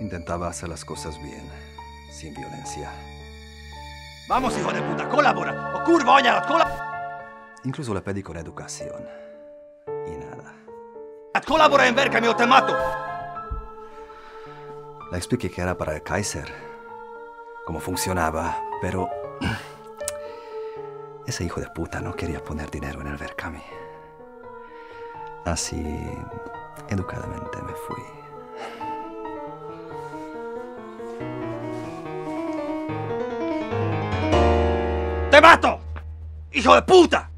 Intentaba hacer las cosas bien, sin violencia. Vamos, hijo de puta, colabora! O kurva anyádat, Incluso le pedí con educación. Y nada. Colabora en verga, o te mato! Le expliqué que era para el Kaiser, cómo funcionaba, pero ese hijo de puta no quería poner dinero en el Verkami. Así, educadamente me fui. ¡Te mato! ¡Hijo de puta!